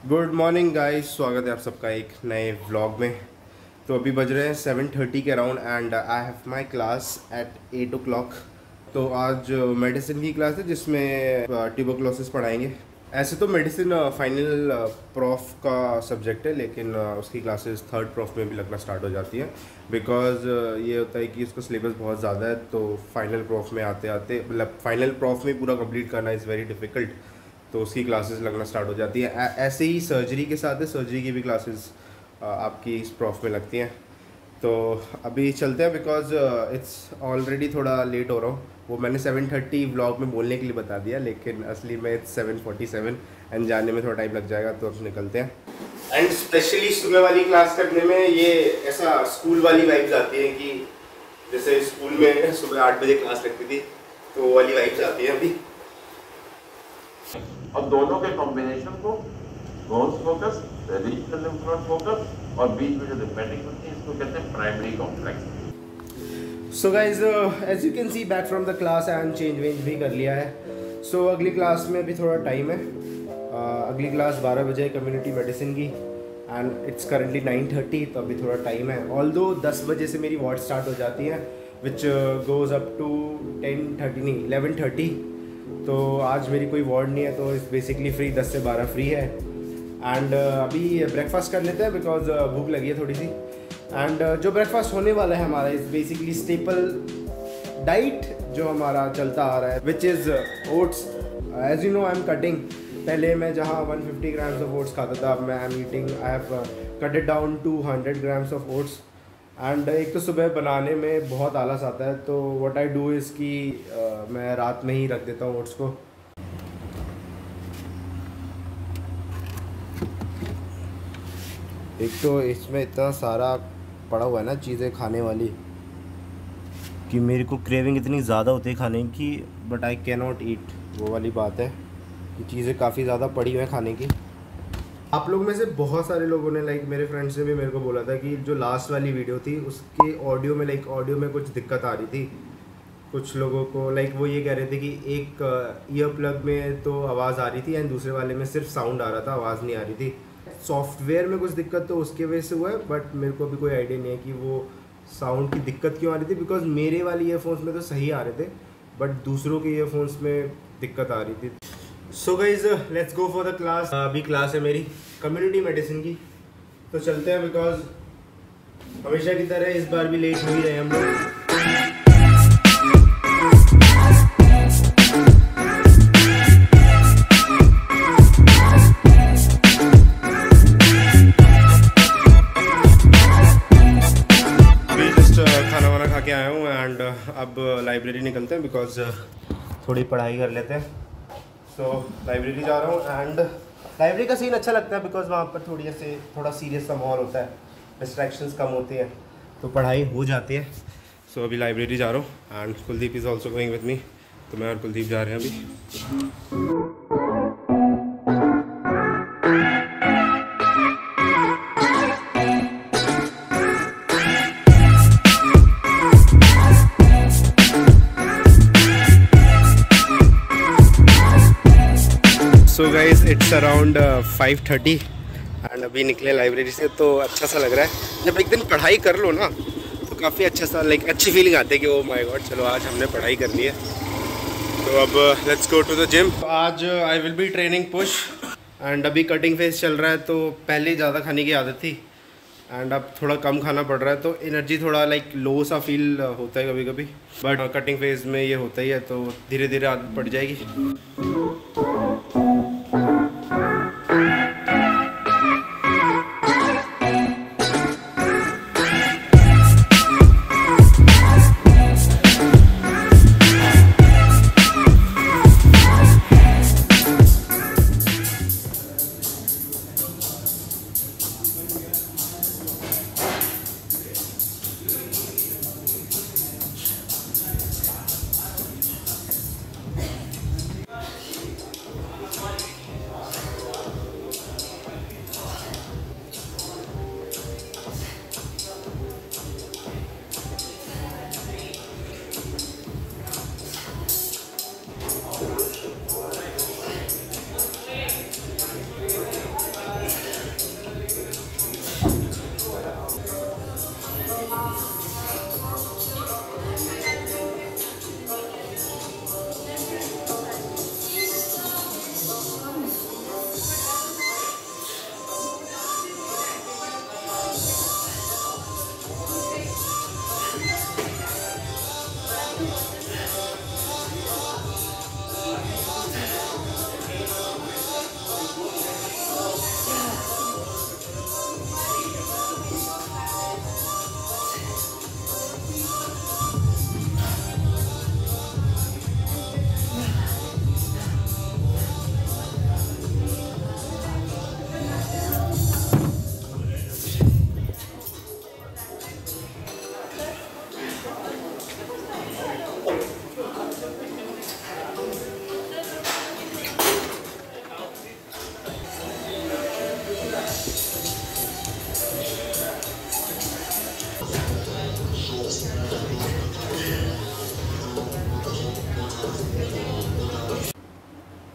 Good morning guys, स्वागत है आप सबका एक नए व्लॉग में। तो अभी बज रहे हैं 7:30 के around and I have my class at 8 o'clock। तो आज मेडिसिन की क्लास है जिसमें ट्यूबरक्लोसिस पढ़ाएंगे। ऐसे तो मेडिसिन फाइनल प्रोफ का सब्जेक्ट है, लेकिन उसकी क्लासेस थर्ड प्रोफ में भी लगना स्टार्ट हो जाती है। बिकॉज ये होता है कि उसका सिलेबस बहुत ज़्यादा है, तो फाइनल प्रोफ में आते आते मतलब फाइनल प्रोफ में पूरा कंप्लीट करना इज़ वेरी डिफ़िकल्ट, तो उसकी क्लासेस लगना स्टार्ट हो जाती है। ऐसे ही सर्जरी के साथ है, सर्जरी की भी क्लासेस आपकी इस प्रोफ में लगती हैं। तो अभी चलते हैं बिकॉज इट्स ऑलरेडी थोड़ा लेट हो रहा हूँ। वो मैंने 7:30 व्लॉग में बोलने के लिए बता दिया, लेकिन असली में इट्स 7:47 एंड जाने में थोड़ा टाइम लग जाएगा, तो अब निकलते हैं। एंड स्पेशली सुबह वाली क्लास करने में ये ऐसा स्कूल वाली वाइब्स आती है कि जैसे स्कूल में सुबह 8 बजे क्लास लगती थी, तो वो वाली वाइब्स आती है अभी। और दोनों के कॉम्बिनेशन को गोल्स focus, regional lymph node focus और बीच में जो लिम्फेटिक होती है इसको कहते हैं primary complex. So guys as you can see back from the class and change वेंज भी कर लिया है। सो अगली क्लास में अभी थोड़ा टाइम है। अगली क्लास 12 बजे कम्युनिटी मेडिसिन की एंड इट्स करंटली 9:30, तो अभी थोड़ा टाइम है। ऑल्दो 10 बजे से मेरी वार्ड स्टार्ट हो जाती है विच गोज़ अप टू 10:30 नहीं 11:30। तो आज मेरी कोई वार्ड नहीं है, तो इस बेसिकली फ्री 10 से 12 फ्री है। एंड अभी ब्रेकफास्ट कर लेते हैं बिकॉज भूख लगी है थोड़ी सी। एंड जो ब्रेकफास्ट होने वाला है हमारा इस बेसिकली स्टेपल डाइट जो हमारा चलता आ रहा है which is oats. As you know I am cutting. पहले मैं जहाँ 150 ग्राम्स ऑफ ओट्स खाता था, अब मैं I am eating, I have cut it down to 100 grams of oats. And एक तो सुबह बनाने में बहुत आलस आता है, तो व्हाट आई डू इज़ कि मैं रात में ही रख देता हूँ ओट्स को। एक तो इसमें इतना सारा पड़ा हुआ है ना चीज़ें खाने वाली कि मेरे को क्रेविंग इतनी ज़्यादा होती है खाने की, but I can not eat. वो वाली बात है कि चीज़ें काफ़ी ज़्यादा पड़ी हुई हैं खाने की। आप लोग में से बहुत सारे लोगों ने लाइक मेरे फ्रेंड्स ने भी मेरे को बोला था कि जो लास्ट वाली वीडियो थी उसके ऑडियो में ऑडियो में कुछ दिक्कत आ रही थी। कुछ लोगों को वो ये कह रहे थे कि एक ईयर प्लग में तो आवाज़ आ रही थी एंड दूसरे वाले में सिर्फ साउंड आ रहा था, आवाज़ नहीं आ रही थी। सॉफ्टवेयर में कुछ दिक्कत तो उसके वजह से हुआ है, बट मेरे को अभी कोई आइडिया नहीं है कि वो साउंड की दिक्कत क्यों आ रही थी। बिकॉज मेरे वाले ईयरफोन्स में तो सही आ रहे थे, बट दूसरों के ईयरफोन्स में दिक्कत आ रही थी। So guys let's go for the class. अभी क्लास है मेरी कम्युनिटी मेडिसिन की, तो चलते हैं। बिकॉज हमेशा की तरह इस बार भी लेट हो ही रहे हम लोग। अभी जस्ट खाना वाना खा के आया हूँ एंड अब लाइब्रेरी निकलते हैं बिकॉज थोड़ी पढ़ाई कर लेते हैं। सो लाइब्रेरी जा रहा हूँ एंड लाइब्रेरी का सीन अच्छा लगता है बिकॉज वहाँ पर थोड़ा सीरियस सा माहौल होता है, डिस्ट्रैक्शंस कम होती है, तो पढ़ाई हो जाती है। सो अभी लाइब्रेरी जा रहा हूँ and Kuldeep is also going with me. तो मैं और कुलदीप जा रहे हैं अभी। So guys it's around 5:30 and अभी निकले लाइब्रेरी से, तो अच्छा सा लग रहा है। जब एक दिन पढ़ाई कर लो ना तो काफ़ी अच्छा सा अच्छी फीलिंग आती है कि ओ माय गॉड चलो आज हमने पढ़ाई कर ली है। तो अब let's go to the gym. आज I will be training push and अभी कटिंग फेज चल रहा है, तो पहले ज़्यादा खाने की आदत थी एंड अब थोड़ा कम खाना पड़ रहा है, तो एनर्जी थोड़ा लो सा फील होता है कभी कभी, बट कटिंग फेज में ये होता ही है, तो धीरे धीरे आदत पड़ जाएगी।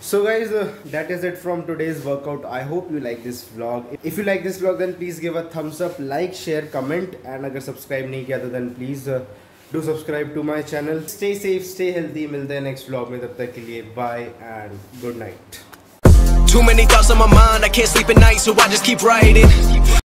So guys, that is it from today's workout. I hope you like this vlog. If you like this vlog, then please give a thumbs up, like, share, comment, and अगर subscribe नहीं किया तो then please do subscribe to my channel. Stay safe, stay healthy. मिलते हैं next vlog में, तब तक के लिए bye and good night. Too many thoughts on my mind, I can't sleep at night, so I just keep writing.